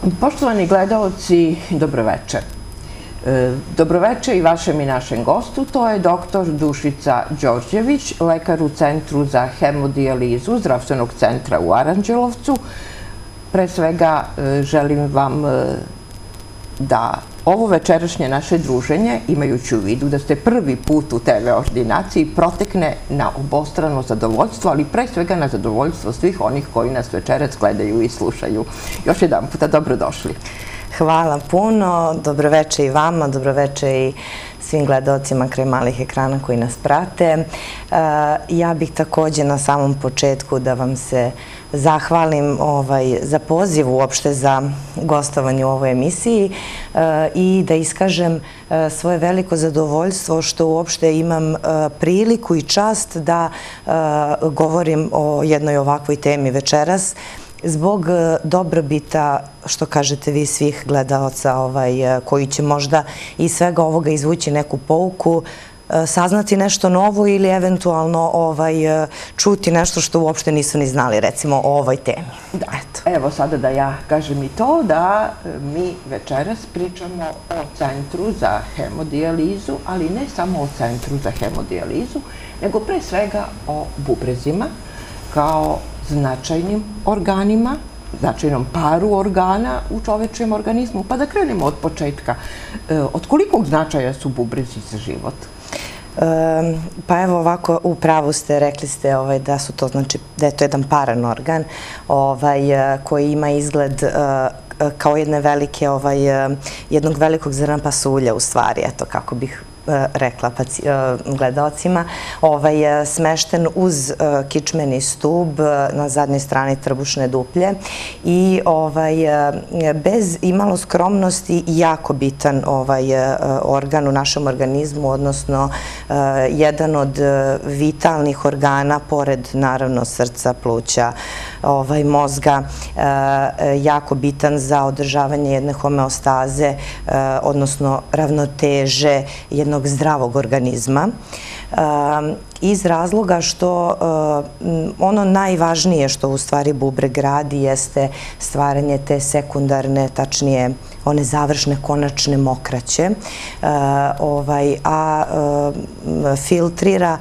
Poštovani gledalci, dobroveče. Dobroveče i vašem i našem gostu, to je dr. Dušica Đorđević, lekar u Centru za hemodijalizu Zdravstvenog centra u Aranđelovcu. Pre svega želim vam da ovo večerašnje naše druženje, imajući u vidu da ste prvi put u TV ordinaciji, protekne na obostrano zadovoljstvo, ali pre svega na zadovoljstvo svih onih koji nas večeras gledaju i slušaju. Još jedan puta dobrodošli. Hvala puno, dobroveče i vama, dobroveče i svim gledalcima kraj malih ekrana koji nas prate. Ja bih također na samom početku da vam se zahvalim za poziv uopšte za gostovanje u ovoj emisiji i da iskažem svoje veliko zadovoljstvo što uopšte imam priliku i čast da govorim o jednoj ovakvoj temi večeras, zbog dobrobita, što kažete vi, svih gledalaca koji će možda iz svega ovoga izvući neku pouku, saznati nešto novo ili eventualno čuti nešto što uopšte nisu ni znali, recimo o ovoj temi. Evo sada da ja kažem i to, da mi večeras pričamo o Centru za hemodijalizu, ali ne samo o Centru za hemodijalizu, nego pre svega o bubrezima kao značajnim organima, značajnom paru organa u čovečijem organizmu. Pa da krenemo od početka. Od kolikog značaja su bubrezi za život? Pa evo ovako, u pravu ste, rekli ste da su to, znači da je to jedan paran organ koji ima izgled kao jednog velikog zrna pasulja, u stvari, eto kako bih rekla gledalcima, smešten uz kičmeni stub na zadnjoj strani trbušne duplje i bez imalo skromnosti jako bitan organ u našem organizmu, odnosno jedan od vitalnih organa, pored naravno srca, pluća, mozga, jako bitan za održavanje jedne homeostaze, odnosno ravnoteže jednog zdravog organizma, iz razloga što ono najvažnije što u stvari bubreg radi jeste stvaranje te sekundarne, tačnije one završne konačne mokraće, a filtrira,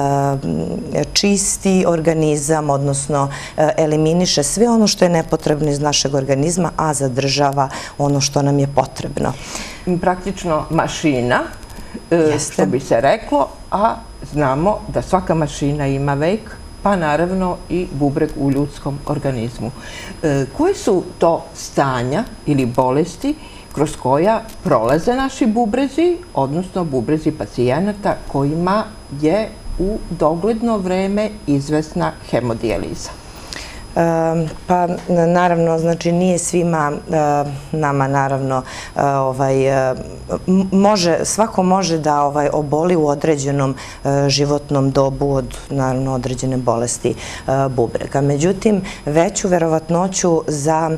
čisti organizam, odnosno eliminiše sve ono što je nepotrebno iz našeg organizma, a zadržava ono što nam je potrebno. Praktično mašina, što bi se reklo, a znamo da svaka mašina ima vek, pa naravno i bubreg u ljudskom organizmu. Koje su to stanja ili bolesti kroz koja prolaze naši bubrezi, odnosno bubrezi pacijenata kojima je u dogledno vreme izvesna hemodijaliza? Pa naravno, znači nije svima nama naravno, svako može da oboli u određenom životnom dobu od naravno određene bolesti bubrega. Međutim, veću verovatnoću za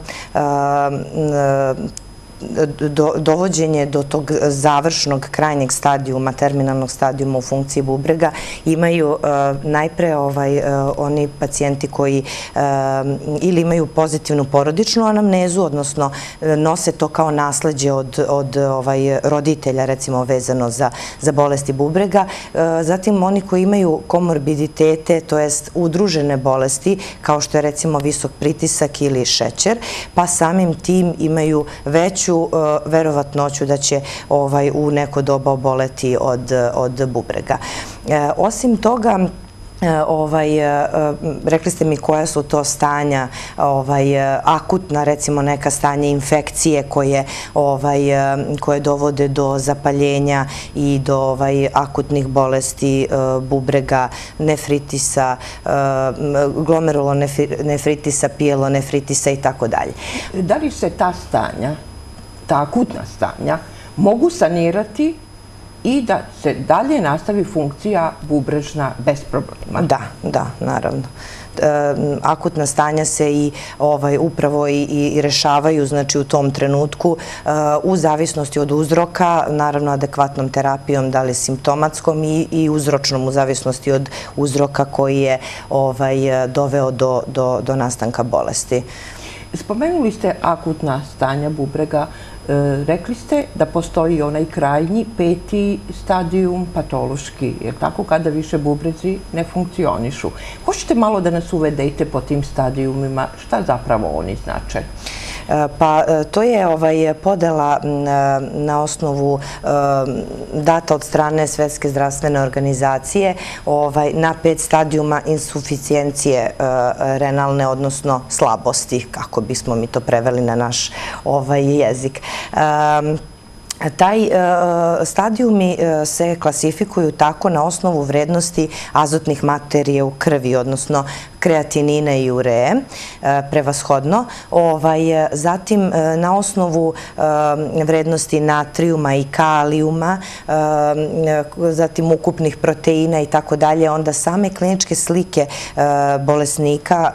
dovođenje do tog završnog krajnjeg stadijuma, terminalnog stadijuma u funkciji bubrega imaju najpre oni pacijenti koji ili imaju pozitivnu porodičnu anamnezu, odnosno nose to kao nasleđe od roditelja, recimo vezano za bolesti bubrega. Zatim oni koji imaju komorbiditete, to jest udružene bolesti, kao što je recimo visok pritisak ili šećer, pa samim tim imaju veću verovatnoću da će u neko doba oboleti od bubrega. Osim toga, rekli ste mi koja su to stanja, akutna, recimo neka stanja infekcije koje dovode do zapaljenja i do akutnih bolesti bubrega, nefritisa, glomerulonefritisa, pielonefritisa i tako dalje. Da li se ta stanja, ta akutna stanja, mogu sanirati i da se dalje nastavi funkcija bubrežna bez problema? Da, naravno. Akutna stanja se i upravo i rešavaju, znači u tom trenutku, u zavisnosti od uzroka, naravno adekvatnom terapijom, da li simptomatskom i uzročnom, u zavisnosti od uzroka koji je doveo do nastanka bolesti. Spomenuli ste akutna stanja bubrega. Rekli ste da postoji onaj krajnji 5. stadijum patološki, jer tako kada više bubrezi ne funkcionišu. Hoćete malo da nas uvedete po tim stadijumima? Šta zapravo oni znače? Pa to je podela na osnovu data od strane Svetske zdravstvene organizacije na 5 stadijuma insuficijencije renalne, odnosno slabosti, kako bismo mi to preveli na naš jezik. Taj stadijumi se klasifikuju tako na osnovu vrednosti azotnih materija u krvi, odnosno kreatinina i ureje, prevashodno. Zatim, na osnovu vrednosti natrijuma i kalijuma, zatim ukupnih proteina i tako dalje, onda same kliničke slike bolesnika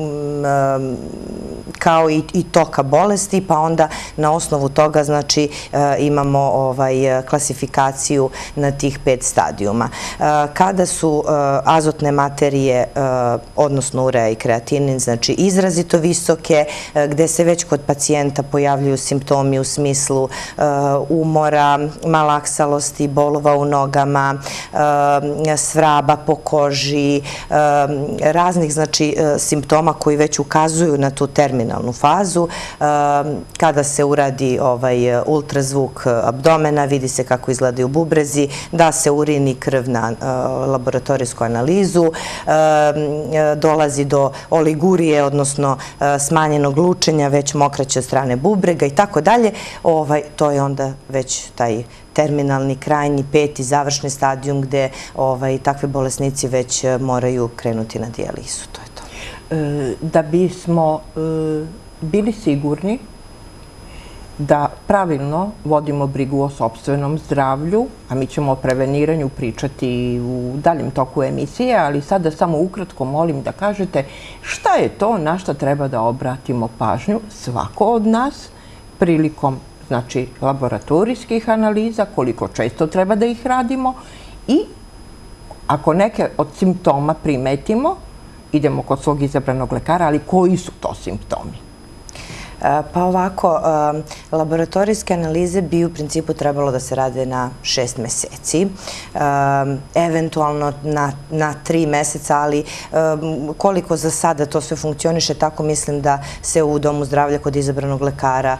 kao i toka bolesti, pa onda na osnovu toga, znači, imamo klasifikaciju na tih 5 stadijuma. Kada su azotne materije, odnosno ureja i kreatinin, znači izrazito visoke, gde se već kod pacijenta pojavljuju simptomi u smislu umora, malaksalosti, bolova u nogama, svraba po koži, raznih, znači, simptoma koji već ukazuju na tu terminalnu fazu. Kada se uradi ultrazvuk abdomena, vidi se kako izgledaju bubrezi, da se urin i krv na laboratorijsku analizu, dolazi do oligurije, odnosno smanjenog lučenja, već mokraće od strane bubrega i tako dalje. To je onda već taj terminalni, krajnji, 5. završni stadijum gde takvi bolesnici već moraju krenuti na dijalizu. To je to. Da bismo bili sigurni da pravilno vodimo brigu o sopstvenom zdravlju, a mi ćemo o preveniranju pričati u daljem toku emisije, ali sada samo ukratko molim da kažete šta je to na šta treba da obratimo pažnju svako od nas prilikom, znači, laboratorijskih analiza, koliko često treba da ih radimo i ako neke od simptoma primetimo, idemo kod svog izabranog lekara, ali koji su to simptomi? Pa ovako, laboratorijske analize bi u principu trebalo da se rade na 6 meseci, eventualno na 3 meseca, ali koliko za sada to sve funkcioniše, tako mislim da se u domu zdravlja kod izabranog lekara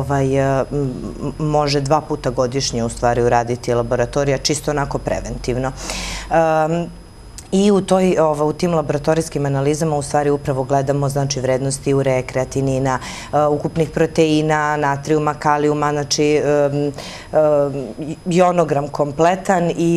može 2 puta godišnje u stvari uraditi laboratorija, čisto onako preventivno. I u tim laboratorijskim analizama u stvari upravo gledamo, znači, vrednosti ureje, kreatinina, ukupnih proteina, natrijuma, kalijuma, znači ionogram kompletan i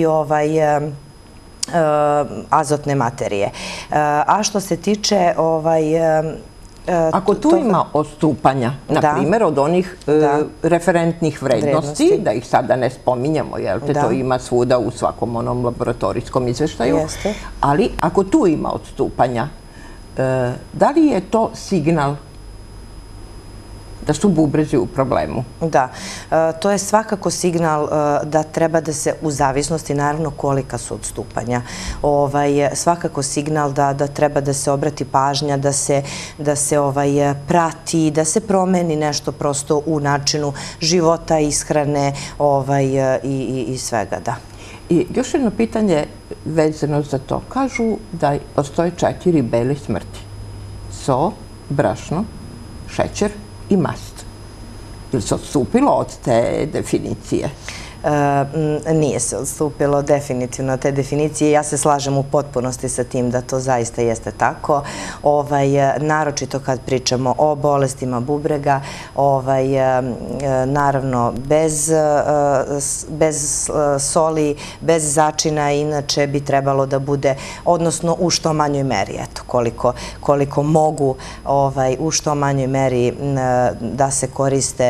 azotne materije. A što se tiče ako tu ima odstupanja, na primjer, od onih referentnih vrednosti, da ih sada ne spominjamo, jer to ima svuda u svakom onom laboratorijskom izveštaju, ali ako tu ima odstupanja, da li je to signal da su bubrezi u problemu? Da, to je svakako signal da treba da se, u zavisnosti naravno kolika su odstupanja, svakako signal da treba da se obrati pažnja, da se prati, da se promeni nešto prosto u načinu života, ishrane i svega, da. I još jedno pitanje vezano za to. Kažu da postoje 4 bele smrti. So, brašno, šećer i mast. Ili se odstupilo od te definicije? Nije se odstupilo definitivno od te definicije. Ja se slažem u potpunosti sa tim da to zaista jeste tako. Naročito kad pričamo o bolestima bubrega, naravno bez soli, bez začina, inače bi trebalo da bude, odnosno u što manjoj meri, eto, koliko mogu u što manjoj meri da se koriste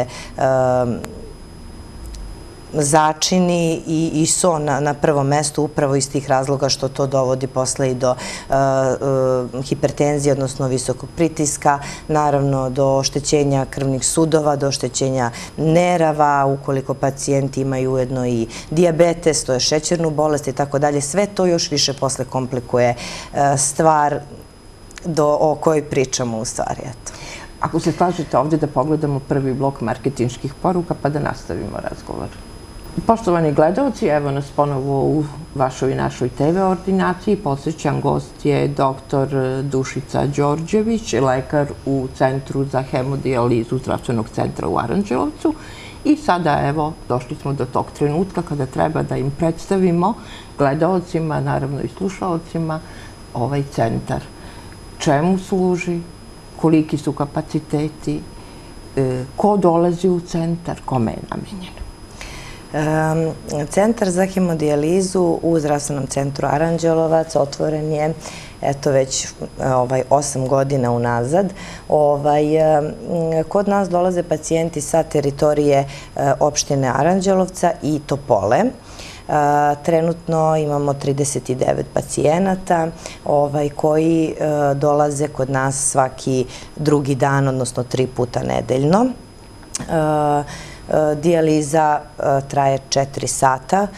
začini i so na prvom mestu, upravo iz tih razloga što to dovodi posle i do hipertenzije, odnosno visokog pritiska, naravno do oštećenja krvnih sudova, do oštećenja nerava, ukoliko pacijenti imaju ujedno i dijabetes, to je šećernu bolest i tako dalje. Sve to još više posle komplikuje stvar o kojoj pričamo u stvari, eto. Ako se slažete ovdje da pogledamo prvi blok marketinških poruka pa da nastavimo razgovor. Poštovani gledalci, evo nas ponovo u vašoj i našoj TV ordinaciji. Podsjećam, gost je dr. Dušica Đorđević, lekar u Centru za hemodijalizu Zdravstvenog centra u Aranđelovcu. I sada, evo, došli smo do tog trenutka kada treba da im predstavimo gledalcima, naravno i slušalcima, ovaj centar. Čemu služi, koliki su kapaciteti, ko dolazi u centar, kome je namenjen? Centar za hemodijalizu u Zdravstvenom centru Aranđelovac otvoren je već 8 godina unazad. Kod nas dolaze pacijenti sa teritorije opštine Aranđelovca i Topole. Trenutno imamo 39 pacijenata koji dolaze kod nas svaki drugi dan, odnosno 3 puta nedeljno. Dijaliza traje 4 sata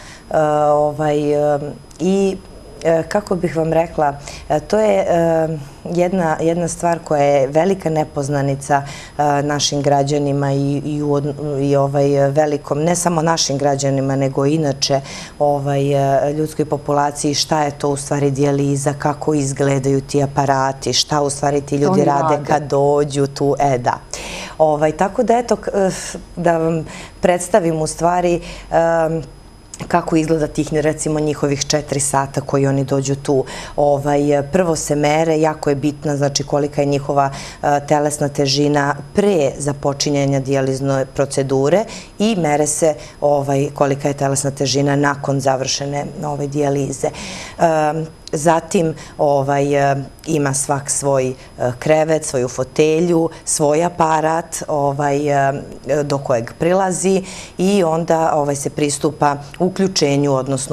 i kako bih vam rekla, to je jedna stvar koja je velika nepoznanica našim građanima i velikom, ne samo našim građanima, nego inače ljudskoj populaciji, šta je to u stvari dijaliza, kako izgledaju ti aparati, šta u stvari ti ljudi rade kad dođu tu, da. Tako da, eto, da vam predstavim u stvari kako izgleda tih, recimo, njihovih 4 sata koji oni dođu tu. Prvo se mere, jako je bitno, znači kolika je njihova telesna težina pre započinjanja dijalizne procedure i mere se kolika je telesna težina nakon završene dijalize. Zatim ima svak svoj krevet, svoju fotelju, svoj aparat do kojeg prilazi i onda se pristupa uključenju, odnosno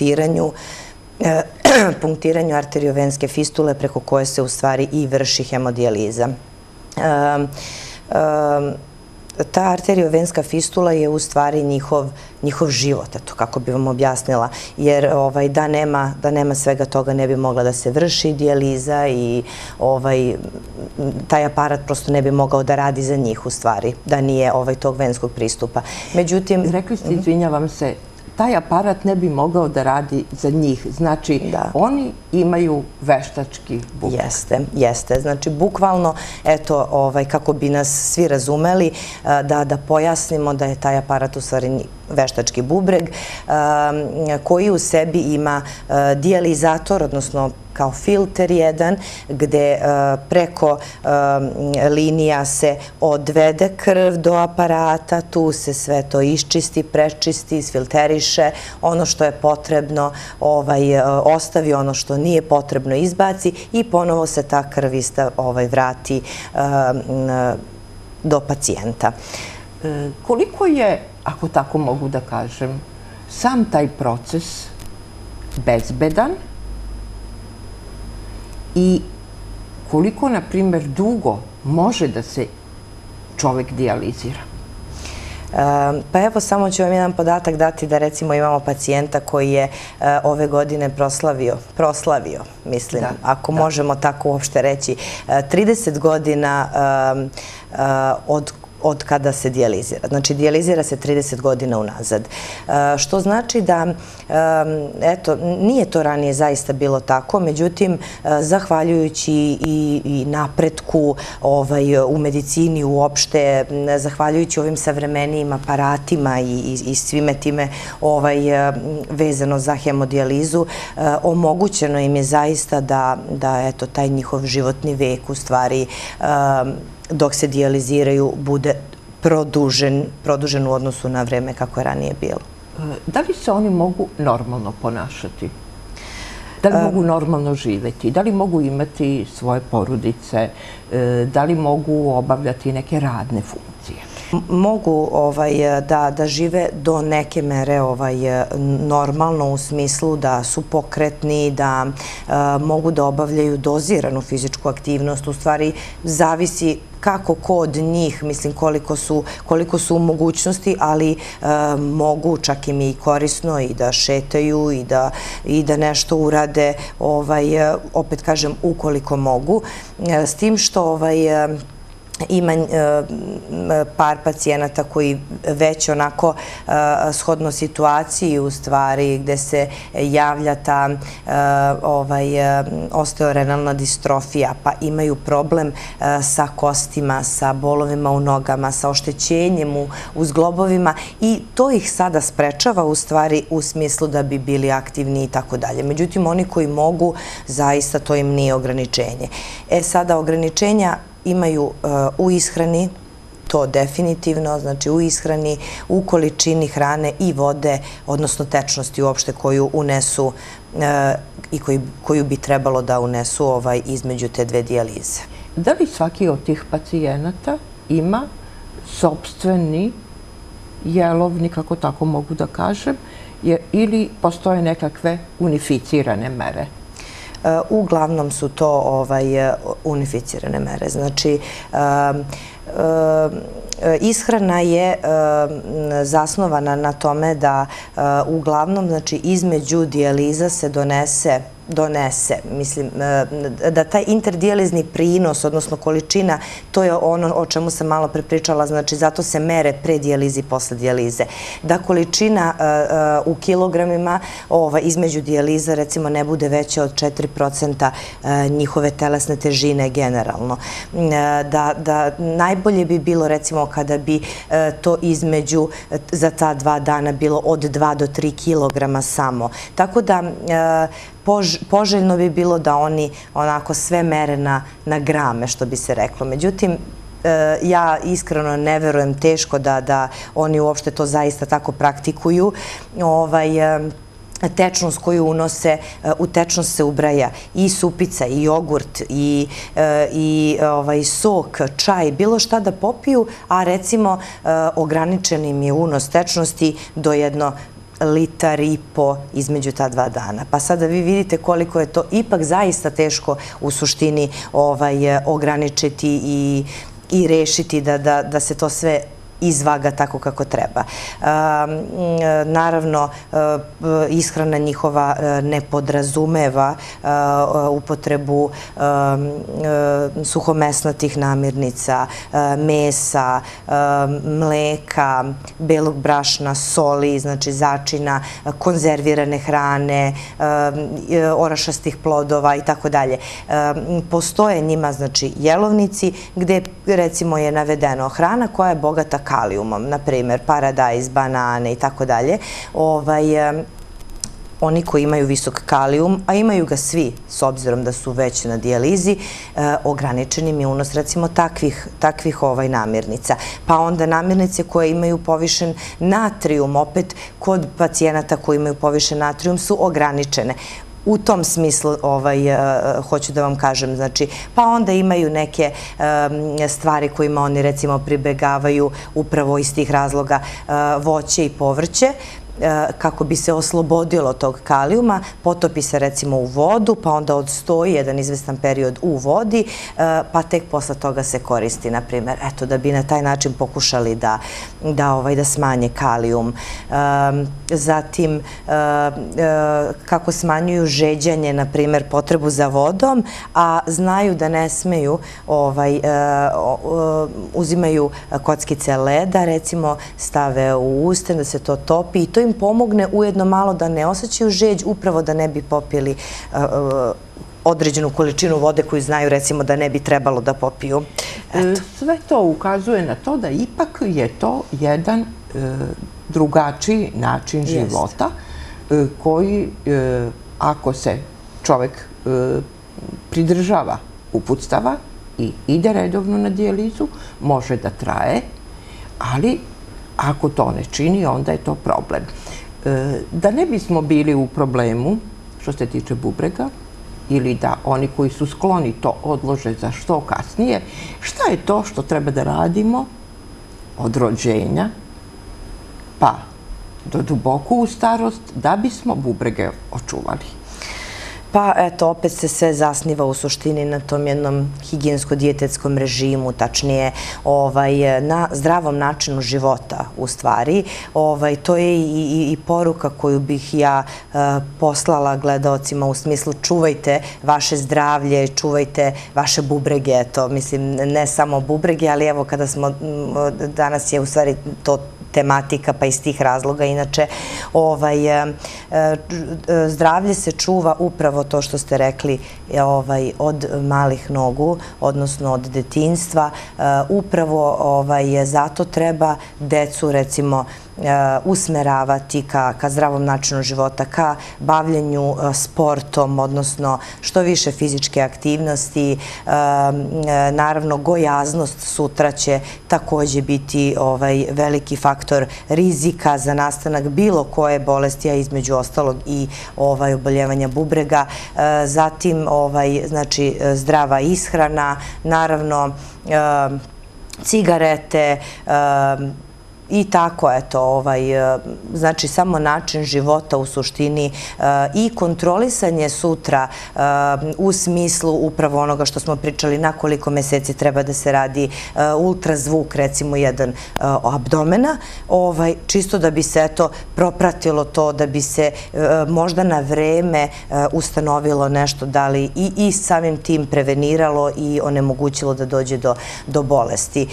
punktiranju arteriovenske fistule preko koje se u stvari i vrši hemodijaliza. Ta arteriovenska fistula je u stvari njihov život, eto kako bi vam objasnila, jer da nema svega toga ne bi mogla da se vrši dijaliza i taj aparat prosto ne bi mogao da radi za njih u stvari, da nije tog venskog pristupa. Međutim... Rekli ste, izvinjavam se, taj aparat ne bi mogao da radi za njih. Znači, oni imaju veštački bubreg. Jeste. Znači, bukvalno, eto, kako bi nas svi razumeli, da pojasnimo da je taj aparat u stvari veštački bubreg, koji u sebi ima dijalizator, odnosno kao filter jedan, gde preko linija se odvede krv do aparata, tu se sve to iščisti, prečisti, isfilteriše, ono što je potrebno ostavi, ono što nije potrebno izbaci i ponovo se ta krv vrati do pacijenta. Koliko je, ako tako mogu da kažem, sam taj proces bezbedan i koliko, na primjer, dugo može da se čovek dijalizira? Pa evo, samo ću vam jedan podatak dati da recimo imamo pacijenta koji je ove godine proslavio, mislim, ako možemo tako uopšte reći, 30 godina od kada se dijalizira. Znači, dijalizira se 30 godina unazad. Što znači da, eto, nije to ranije zaista bilo tako, međutim, zahvaljujući i napretku u medicini uopšte, zahvaljujući ovim savremenijim aparatima i svime time vezano za hemodijalizu, omogućeno im je zaista da, eto, taj njihov životni vek u stvari dok se dijaliziraju bude produžen u odnosu na vreme kako je ranije bilo. Da li se oni mogu normalno ponašati? Da li mogu normalno živeti? Da li mogu imati svoje porodice? Da li mogu obavljati neke radne funkcije? Mogu da žive do neke mere normalno u smislu da su pokretni, da mogu da obavljaju doziranu fizičku aktivnost. U stvari zavisi kako kod njih, mislim koliko su u mogućnosti, ali mogu čak im i korisno i da šetaju i da nešto urade, opet kažem, ukoliko mogu. S tim što ima par pacijenata koji već onako shodno situaciji u stvari gde se javlja ta osteorenalna distrofija, pa imaju problem sa kostima, sa bolovima u nogama, sa oštećenjem u zglobovima i to ih sada sprečava u stvari u smislu da bi bili aktivni i tako dalje. Međutim, oni koji mogu, zaista to im nije ograničenje. Sada ograničenja imaju u ishrani, to definitivno, znači u ishrani, u količini hrane i vode, odnosno tečnosti uopšte koju unesu i koju bi trebalo da unesu između te dve dijalize. Da li svaki od tih pacijenata ima sopstveni jelovnik, ako tako mogu da kažem, ili postoje nekakve unificirane mere? Uglavnom su to unificirane mere. Znači, ishrana je zasnovana na tome da uglavnom, znači, između dijaliza se donese, mislim, da taj interdijalizni prinos, odnosno količina, to je ono o čemu sam malo prepričala, znači zato se mere pre dijalize i posle dijalize. Da količina u kilogramima između dijaliza recimo ne bude veća od 4% njihove telesne težine generalno. Da najbolje bi bilo recimo kada bi to između za ta 2 dana bilo od 2 do 3 kilograma samo. Tako da poželjno bi bilo da oni onako sve mere na grame, što bi se reklo. Međutim, ja iskreno ne verujem, teško da oni uopšte to zaista tako praktikuju. Tečnost koju unose, u tečnost se ubraja i supica, i jogurt, i sok, čaj, bilo šta da popiju, a recimo ograničen im je unos tečnosti do 1,5 litar između ta 2 dana. Pa sada vi vidite koliko je to ipak zaista teško u suštini ograničiti i rešiti da se to sve izvaga tako kako treba. Naravno, ishrana njihova ne podrazumeva upotrebu suhomesnatih namirnica, mesa, mleka, belog brašna, soli, znači začina, konzervirane hrane, orašastih plodova i tako dalje. Postoje njima, znači, jelovnici gde recimo je navedeno hrana koja je bogata kalijumom, na primjer paradajz, banane i tako dalje. Oni koji imaju visok kalijum, a imaju ga svi s obzirom da su već na dijalizi, ograničen im je unos recimo takvih namirnica. Pa onda namirnice koje imaju povišen natrijum, opet kod pacijenata koji imaju povišen natrijum su ograničene. U tom smislu hoću da vam kažem, znači, pa onda imaju neke stvari kojima oni recimo pribegavaju upravo iz tih razloga, voće i povrće, kako bi se oslobodilo tog kalijuma, potopi se recimo u vodu, pa onda odstoji jedan izvestan period u vodi, pa tek posle toga se koristi, na primjer, eto, da bi na taj način pokušali da smanje kalijum. Zatim, kako smanjuju žeđanje, na primjer, potrebu za vodom, a znaju da ne smeju, uzimaju kockice leda, recimo, stave u uste, da se to topi i to im pomogne ujedno malo da ne osjećaju žeđ, upravo da ne bi popili određenu količinu vode koju znaju recimo da ne bi trebalo da popiju. Sve to ukazuje na to da ipak je to jedan drugačiji način života koji, ako se čovek pridržava uputstava i ide redovno na dijalizu, može da traje, ali ako to ne čini, onda je to problem. Da ne bismo bili u problemu, što se tiče bubrega, ili da oni koji su skloni to odlože za što kasnije, šta je to što treba da radimo od rođenja pa do duboko u starost da bismo bubrege očuvali? Pa eto, opet se sve zasniva u suštini na tom jednom higijensko-dijetetskom režimu, tačnije na zdravom načinu života u stvari. To je i poruka koju bih ja poslala gledaocima u smislu čuvajte vaše zdravlje, čuvajte vaše bubrege, eto, mislim, ne samo bubrege, ali evo kada smo, danas je u stvari to tematika, pa iz tih razloga. Inače, zdravlje se čuva upravo to što ste rekli od malih nogu, odnosno od detinjstva. Upravo zato treba decu, recimo, usmeravati ka zdravom načinu života, ka bavljenju sportom, odnosno što više fizičke aktivnosti. Naravno, gojaznost sutra će također biti veliki faktor rizika za nastanak bilo koje bolesti, a između ostalog i oboljevanja bubrega. Zatim, znači, zdrava ishrana, naravno, cigarete, i tako, eto, znači samo način života u suštini i kontrolisanje sutra u smislu upravo onoga što smo pričali na koliko meseci treba da se radi ultrazvuk, recimo jedan abdomena, čisto da bi se, eto, propratilo to, da bi se možda na vreme ustanovilo nešto, da li i samim tim preveniralo i onemogućilo da dođe do bolesti.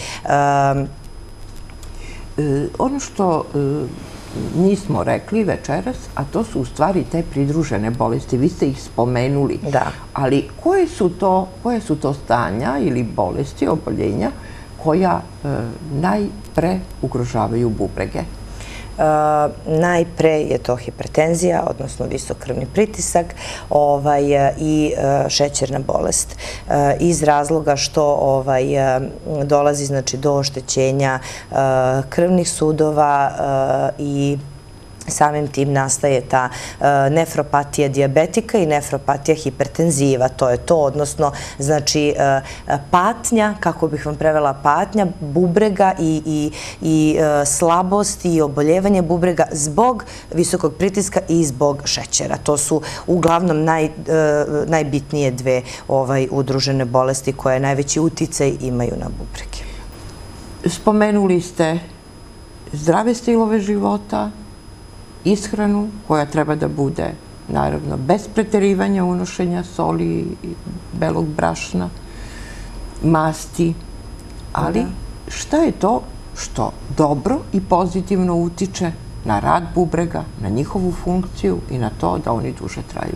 Ono što nismo rekli večeras, a to su u stvari te pridružene bolesti. Vi ste ih spomenuli. Da. Ali koje su to stanja ili bolesti, oboljenja koja najpre ugrožavaju bubrege? Najpre je to hipertenzija, odnosno visok krvni pritisak i šećerna bolest. Iz razloga što dolazi do oštećenja krvnih sudova i samim tim nastaje ta nefropatija dijabetika i nefropatija hipertenziva. To je to, odnosno, znači, patnja, kako bih vam prevela, patnja bubrega i slabost i oboljevanje bubrega zbog visokog pritiska i zbog šećera. To su uglavnom najbitnije dve udružene bolesti koje najveći uticaj imaju na bubrege. Spomenuli ste zdrave stilove života, ishranu koja treba da bude, naravno, bez preterivanja unošenja soli, belog brašna, masti, ali šta je to što dobro i pozitivno utiče na rad bubrega, na njihovu funkciju i na to da oni duže traju?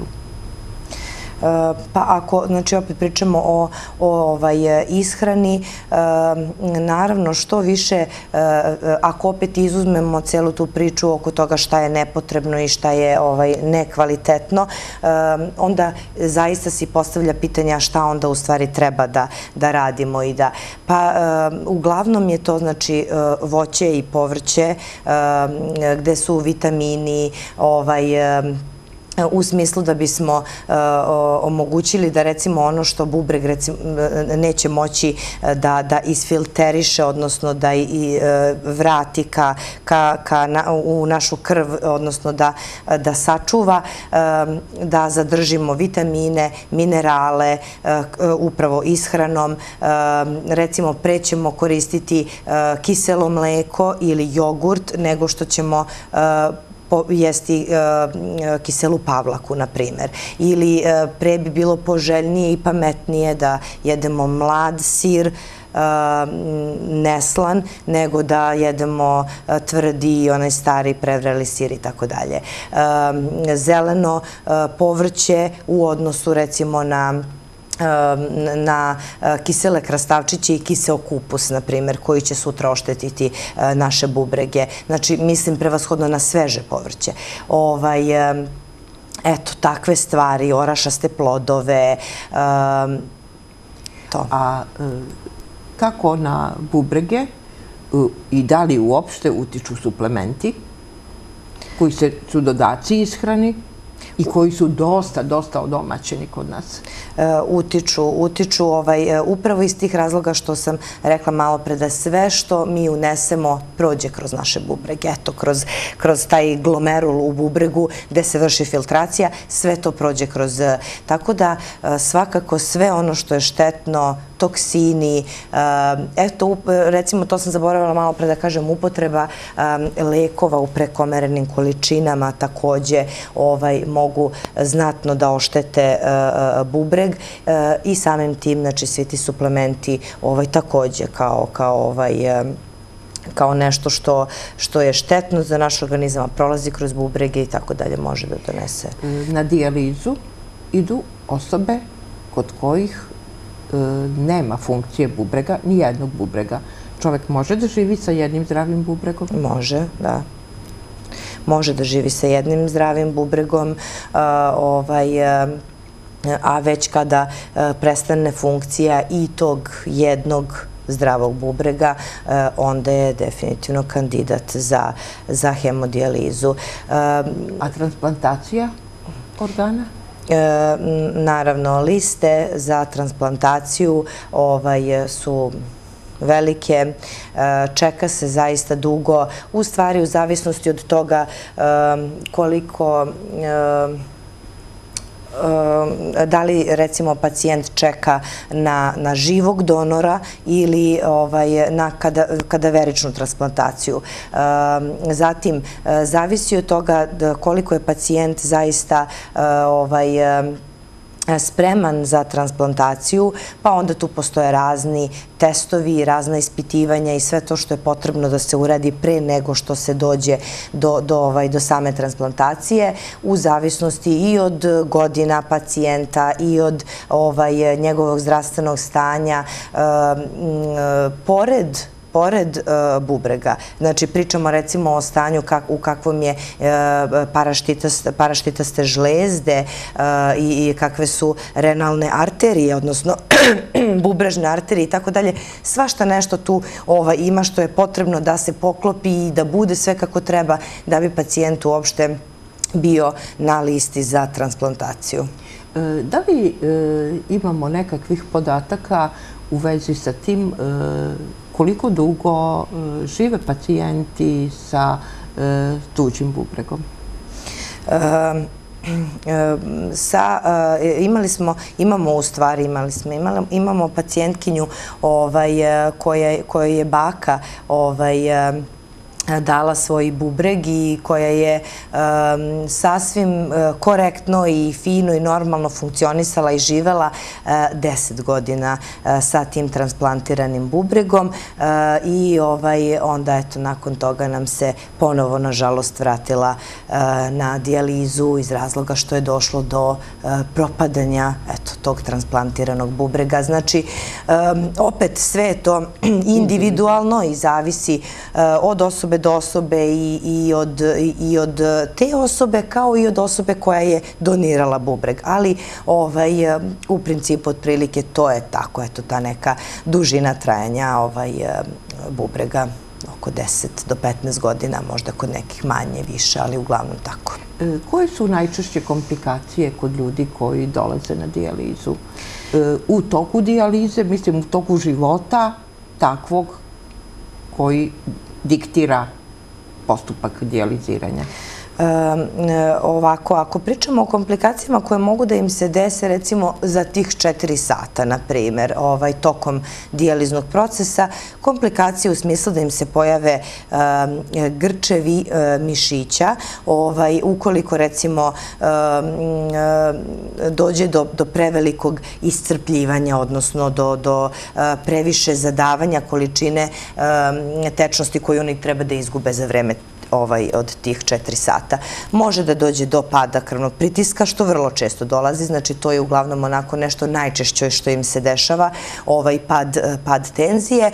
Pa ako, znači, opet pričamo o ishrani, naravno što više, ako opet izuzmemo celu tu priču oko toga šta je nepotrebno i šta je nekvalitetno, onda zaista si postavlja pitanja šta onda u stvari treba da radimo i da... Pa uglavnom je to, znači, voće i povrće, gde su vitamini, u smislu da bismo omogućili da, recimo, ono što bubreg neće moći da isfilteriše, odnosno da vrati u našu krv, odnosno da sačuva, da zadržimo vitamine, minerale, upravo ishranom. Recimo, pre ćemo koristiti kiselo mleko ili jogurt nego što ćemo jesti kiselu pavlaku, na primjer. Ili pre bi bilo poželjnije i pametnije da jedemo mlad sir, neslan, nego da jedemo tvrdi i onaj stari prevreli sir i tako dalje. Zeleno povrće u odnosu, recimo, na kisele krastavčiće i kiseo kupus, na primjer, koji će sutra oštetiti naše bubrege. Znači, mislim prevashodno na sveže povrće. Eto, takve stvari, orašaste plodove, to. A kako na bubrege i da li uopšte utiču suplementi koji su dodaci ishrani? i koji su dosta odomaćeni kod nas? Utiču upravo iz tih razloga što sam rekla malo pre, da sve što mi unesemo prođe kroz naše bubrege. Eto, kroz taj glomerul u bubregu gde se vrši filtracija, sve to prođe kroz... Tako da svakako sve ono što je štetno, toksini, eto, recimo, to sam zaboravila malo pre da kažem, upotreba lekova u prekomernim količinama takođe mogu znatno da oštete bubreg i samim tim, znači, svi ti suplementi takođe kao nešto što je štetno za naš organizam, a prolazi kroz bubrege i tako dalje, može da donese. Na dijalizu idu osobe kod kojih nema funkcije bubrega, ni jednog bubrega. Čovek može da živi sa jednim zdravim bubregom? Može, da. Može da živi sa jednim zdravim bubregom, a već kada prestane funkcija i tog jednog zdravog bubrega, onda je definitivno kandidat za hemodijalizu. A transplantacija organa? Naravno, liste za transplantaciju su velike, čeka se zaista dugo, u stvari u zavisnosti od toga koliko, da li recimo pacijent čeka na živog donora ili na kadaveričnu transplantaciju. Zatim, zavisi od toga koliko je pacijent zaista spreman za transplantaciju, pa onda tu postoje razni testovi, razna ispitivanja i sve to što je potrebno da se uradi pre nego što se dođe do same transplantacije, u zavisnosti i od godina pacijenta i od njegovog zdravstvenog stanja. Pored bubrega, znači pričamo recimo o stanju u kakvom je paraštitaste žlezde i kakve su renalne arterije, odnosno bubrežne arterije i tako dalje, svašta nešto tu ima što je potrebno da se poklopi i da bude sve kako treba da bi pacijent uopšte bio na listi za transplantaciju. Da li imamo nekakvih podataka u vezi sa tim koliko dugo žive pacijenti sa tuđim bubregom? Imamo pacijentkinju kojoj je baka dala svoj bubreg i koja je sasvim korektno i fino i normalno funkcionisala i živela 10 godina sa tim transplantiranim bubregom i onda, eto, nakon toga nam se ponovo, nažalost, vratila na dijalizu iz razloga što je došlo do propadanja, eto, tog transplantiranog bubrega. Znači, opet sve je to individualno i zavisi od osobe do osobe i od te osobe kao i od osobe koja je donirala bubreg. Ali u principu otprilike to je tako, eto, ta neka dužina trajanja bubrega, oko 10 do 15 godina, možda kod nekih manje, više, ali uglavnom tako. Koje su najčešće komplikacije kod ljudi koji dolaze na dijalizu? U toku dijalize, mislim u toku života takvog koji diktira postupak dijaliziranja? Ovako, ako pričamo o komplikacijama koje mogu da im se dese recimo za tih 4 sata, na primjer, tokom dijaliznog procesa, komplikacije u smislu da im se pojave grčevi mišića, ukoliko recimo dođe do prevelikog iscrpljivanja, odnosno do previše zadavanja količine tečnosti koju oni treba da izgube za vreme od tih 4 sata. Može da dođe do pada krvnog pritiska, što vrlo često dolazi, znači to je uglavnom onako nešto najčešće što im se dešava, pad tenzije,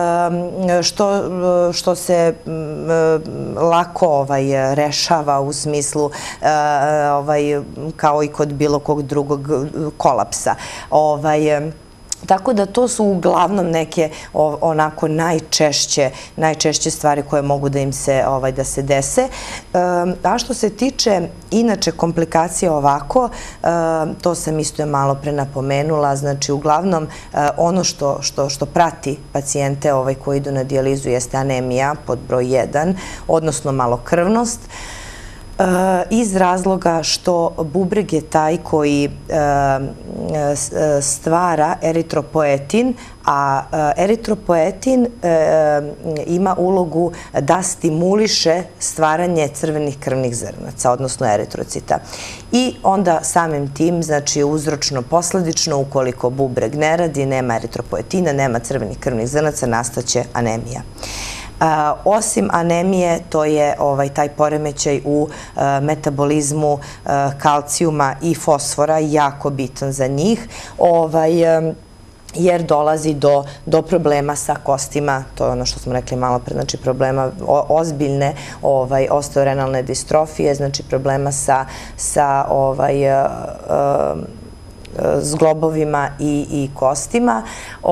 što se lako rešava u smislu kao i kod bilo kog drugog kolapsa. Tako da to su uglavnom neke onako najčešće stvari koje mogu da im se da se dese. A što se tiče inače komplikacija ovako, to sam isto malo pre napomenula, znači uglavnom ono što prati pacijente koji idu na dijalizu jeste anemija pod broj 1, odnosno malokrvnost, iz razloga što bubreg je taj koji stvara eritropoetin, a eritropoetin ima ulogu da stimuliše stvaranje crvenih krvnih zrnaca, odnosno eritrocita. I onda samim tim, znači uzročno-posledično, ukoliko bubreg ne radi, nema eritropoetina, nema crvenih krvnih zrnaca, nastaće anemija. Osim anemije, to je taj poremećaj u metabolizmu kalcijuma i fosfora, jako bitan za njih, jer dolazi do problema sa kostima, to je ono što smo rekli malo pre, znači problema ozbiljne osteorenalne distrofije, znači problema sa zglobovima i kostima.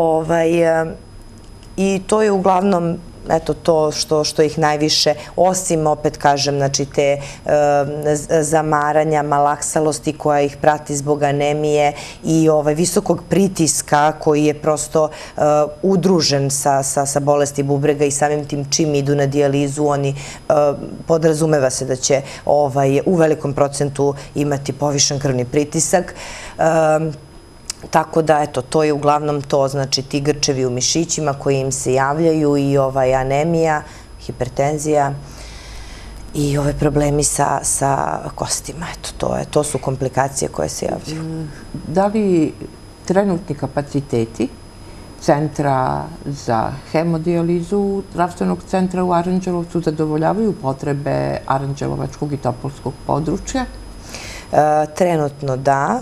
I to je uglavnom eto to što ih najviše, osim opet kažem, znači te zamaranja, malaksalosti koja ih prati zbog anemije i visokog pritiska koji je prosto udružen sa bolesti bubrega i samim tim čim idu na dijalizu, oni podrazumeva se da će u velikom procentu imati povišen krvni pritisak. Tako da, eto, to je uglavnom to, znači ti grčevi u mišićima koji im se javljaju i anemija, hipertenzija i problemi sa kostima. Eto, to su komplikacije koje se javljaju. Da li trenutni kapaciteti Centra za hemodijalizu zdravstvenog centra u Aranđelovcu zadovoljavaju potrebe aranđelovačkog i topolskog područja? Trenutno da.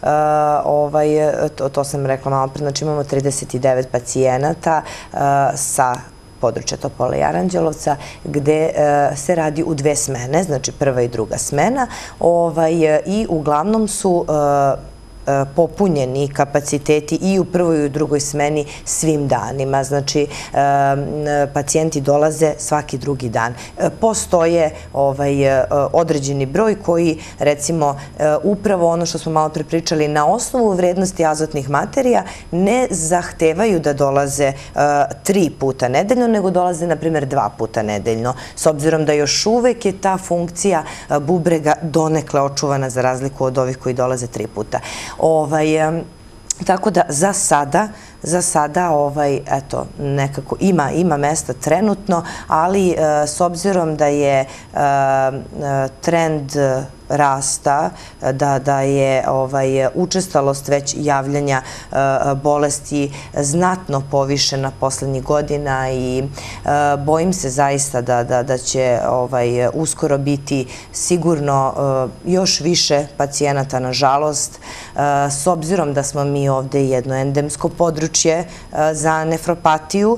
To sam rekla malo pre, znači imamo 39 pacijenata sa područja Topole i Aranđelovca, gde se radi u 2 smene, znači prva i druga smena, i uglavnom su popunjeni kapaciteti i u prvoj i u drugoj smeni svim danima. Znači, pacijenti dolaze svaki drugi dan. Postoje određeni broj koji, recimo, upravo ono što smo malo pre pričali, na osnovu vrednosti azotnih materija ne zahtevaju da dolaze 3 puta nedeljno, nego dolaze, na primjer, 2 puta nedeljno. S obzirom da još uvek je ta funkcija bubrega donekle očuvana za razliku od ovih koji dolaze 3 puta. Tako da za sada, eto, nekako ima mesta trenutno, ali s obzirom da je trend rasta, da je učestalost već javljanja bolesti znatno povišena poslednjih godina i bojim se zaista da će uskoro biti sigurno još više pacijenata, nažalost, s obzirom da smo mi ovde jedno endemsko područje za nefropatiju,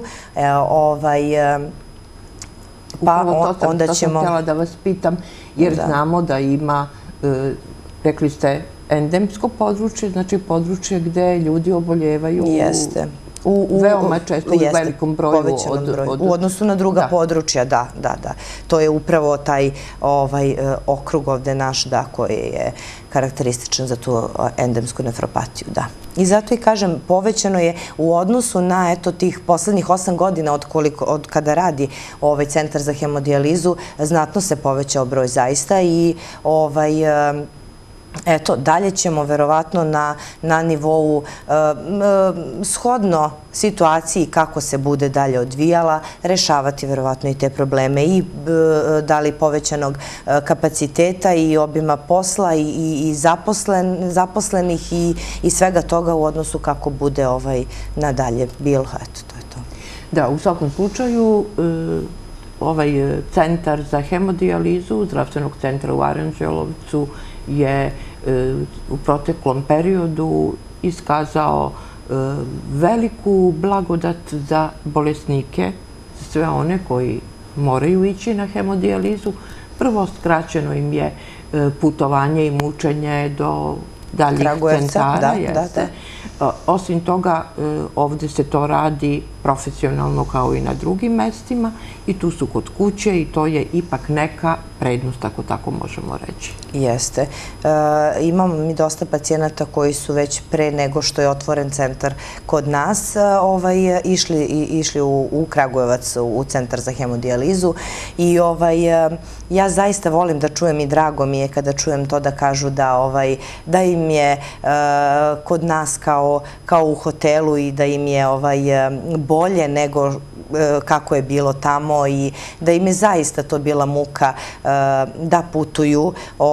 pa onda ćemo... To sam htjela da vas pitam, jer znamo da ima, rekli ste, endemsko područje, znači područje gde ljudi oboljevaju veoma često u velikom broju. U odnosu na druga područja, da. To je upravo taj okrug ovde naš, da, koji je karakterističan za tu endemsku nefropatiju, da. I zato i kažem, povećano je u odnosu na, eto, tih poslednjih 8 godina od kada radi Centar za hemodijalizu, znatno se povećao broj zaista i eto, dalje ćemo verovatno na nivou shodno situaciji kako se bude dalje odvijala, rešavati verovatno i te probleme i da li povećanog kapaciteta i obima posla i zaposlenih i svega toga u odnosu kako bude nadalje bilo. Eto, to je to. Da, u svakom slučaju ovaj Centar za hemodijalizu zdravstvenog centra u Aranđelovcu je u proteklom periodu iskazao veliku blagodat za bolesnike, za sve one koji moraju ići na hemodijalizu. Prvo, skraćeno im je putovanje i mučenje do daljih centara. Osim toga, ovde se to radi profesionalno kao i na drugim mestima i tu su kod kuće i to je ipak neka prednost, ako tako možemo reći. Jeste. Imamo mi dosta pacijenata koji su već pre nego što je otvoren centar kod nas išli u Kragujevac u centar za hemodijalizu i ja zaista volim da čujem i drago mi je kada čujem to da kažu da im je kod nas kao u hotelu i da im je bolje nego kako je bilo tamo i da im je zaista to bila muka da putuju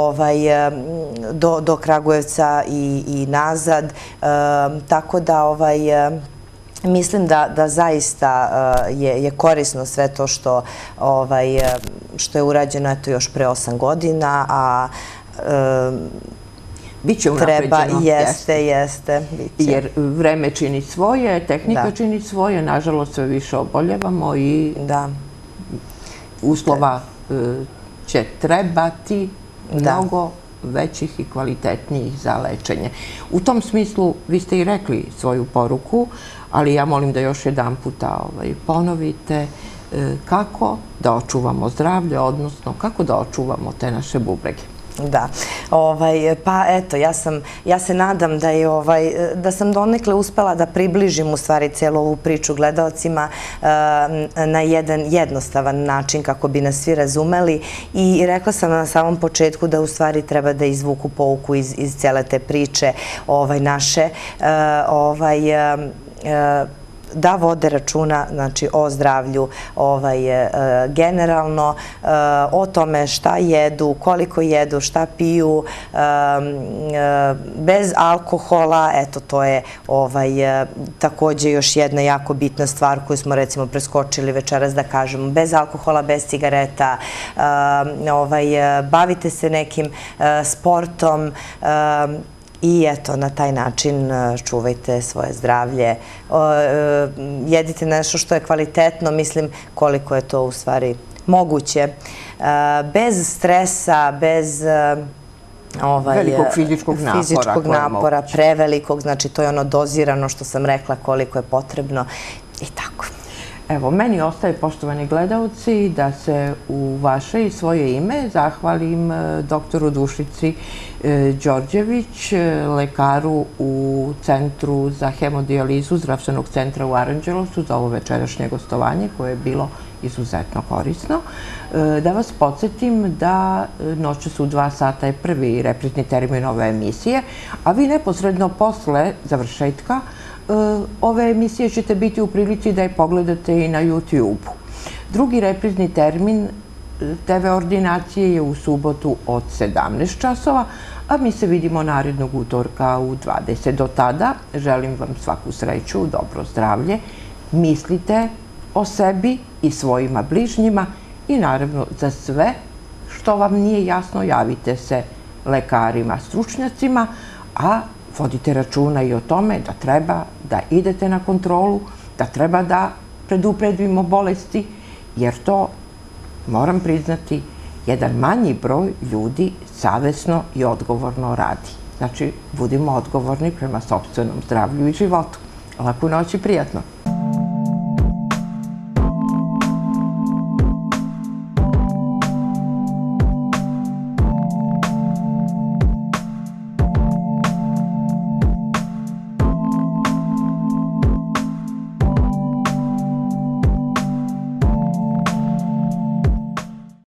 do Kragujevca i nazad. Tako da mislim da zaista je korisno sve to što je urađeno još pre 8 godina, a biće unapređeno. Jeste. Jer vreme čini svoje, tehnika čini svoje, nažalost sve više oboljevamo i uslova će trebati mnogo većih i kvalitetnijih za lečenje. U tom smislu, vi ste i rekli svoju poruku, ali ja molim da još jedan puta ponovite kako da očuvamo zdravlje, odnosno kako da očuvamo te naše bubrege. Da, pa eto, ja se nadam da sam donekle uspela da približim u stvari celu ovu priču gledaocima na jedan jednostavan način kako bi nas svi razumeli i rekla sam na samom početku da u stvari treba da izvuku pouku iz cele te priče naše, da vode računa o zdravlju generalno, o tome šta jedu, koliko jedu, šta piju, bez alkohola. Eto, to je takođe još jedna jako bitna stvar koju smo recimo preskočili večeras da kažemo. Bez alkohola, bez cigareta, bavite se nekim sportom, i eto, na taj način čuvajte svoje zdravlje. Jedite nešto što je kvalitetno, mislim koliko je to u stvari moguće. Bez stresa, bez velikog fizičkog napora, prevelikog, znači to je ono dozirano što sam rekla koliko je potrebno i tako. Evo, meni ostaje, poštovani gledalci, da se u vaše i svoje ime zahvalim doktoru Dušici Đorđević, lekaru u Centru za hemodijalizu Zdravstvenog centra u Aranđelovcu za ovo večerašnje gostovanje koje je bilo izuzetno korisno. Da vas podsjetim da noćas u 2 sata je prvi reprizni termin ove emisije, a vi neposredno posle završetka ove emisije ćete biti u prilici da je pogledate i na YouTube-u. Drugi reprizni termin TV ordinacije je u subotu od 17 časova, a mi se vidimo narednog utorka u 20. Do tada želim vam svaku sreću, dobro zdravlje, mislite o sebi i svojima bližnjima i naravno za sve što vam nije jasno javite se lekarima, stručnjacima, a vodite računa i o tome da treba da idete na kontrolu, da treba da predupredimo bolesti, jer to, moram priznati, jedan manji broj ljudi savesno i odgovorno radi. Znači, budimo odgovorni prema sopstvenom zdravlju i životu. Laku noć i prijatno!